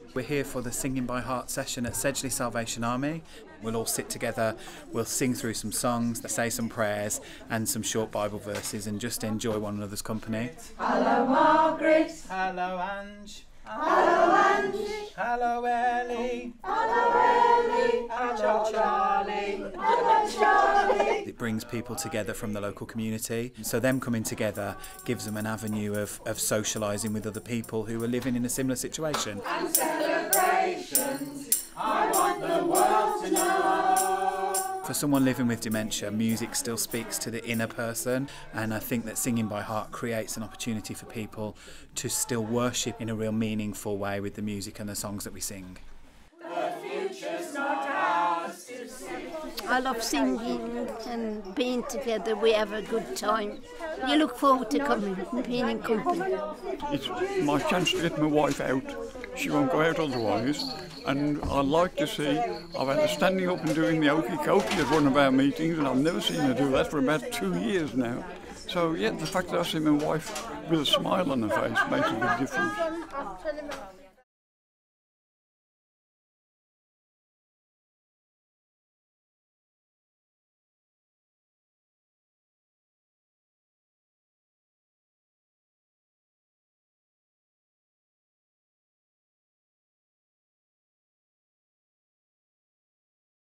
We're here for the Singing by Heart session at Sedgley Salvation Army. We'll all sit together, we'll sing through some songs, say some prayers and some short Bible verses and just enjoy one another's company. Hello Margaret. Hello Ange. Hello Ange. Hello Ellie. Hello Ellie. Hello Charlie. Hello Charlie. It brings people together from the local community. So them coming together gives them an avenue of socialising with other people who are living in a similar situation. And celebrations, I want the world to know. For someone living with dementia, music still speaks to the inner person, and I think that Singing by Heart creates an opportunity for people to still worship in a real meaningful way with the music and the songs that we sing. The future's not ours to see. I love singing and being together. We have a good time. You look forward to coming and being in company. It's my chance to get my wife out. She won't go out otherwise. And I like to see, I've had her standing up and doing the okey cokey at one of our meetings, and I've never seen her do that for about 2 years now. So yeah, the fact that I see my wife with a smile on her face makes a big difference.